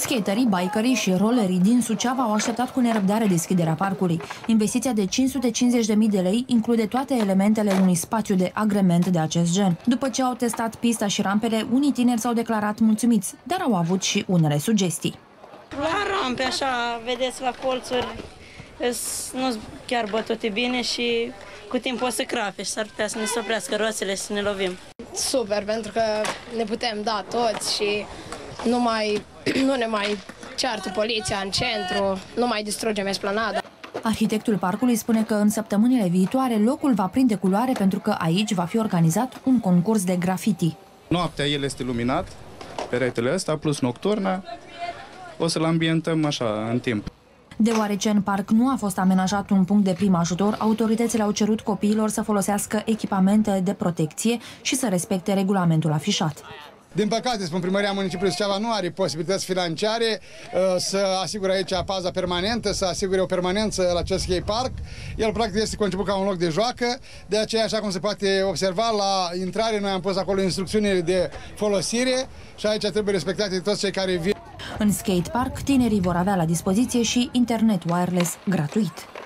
Skaterii, bikerii și rollerii din Suceava au așteptat cu nerăbdare deschiderea parcului. Investiția de 550.000 de lei include toate elementele unui spațiu de agrement de acest gen. După ce au testat pista și rampele, unii tineri s-au declarat mulțumiți, dar au avut și unele sugestii. La rampe, așa, vedeți, la colțuri, nu chiar bătute bine și cu timpul o să crape și s-ar putea să ne se oprească roțile și să ne lovim. Super, pentru că ne putem da toți și nu ne mai ceartă poliția în centru, nu mai distrugem esplanada. Arhitectul parcului spune că în săptămânile viitoare locul va prinde culoare pentru că aici va fi organizat un concurs de graffiti. Noaptea el este luminat, peretele ăsta, plus nocturna, o să-l ambientăm așa în timp. Deoarece în parc nu a fost amenajat un punct de prim ajutor, autoritățile au cerut copiilor să folosească echipamente de protecție și să respecte regulamentul afișat. Din păcate, spun, Primăria Municipiului Suceava nu are posibilități financiare să asigure aici paza permanentă, să asigure o permanență la acest skate park. El practic este conceput ca un loc de joacă, de aceea, așa cum se poate observa, la intrare noi am pus acolo instrucțiunile de folosire și aici trebuie respectate de toți cei care vin. În skate park, tinerii vor avea la dispoziție și internet wireless gratuit.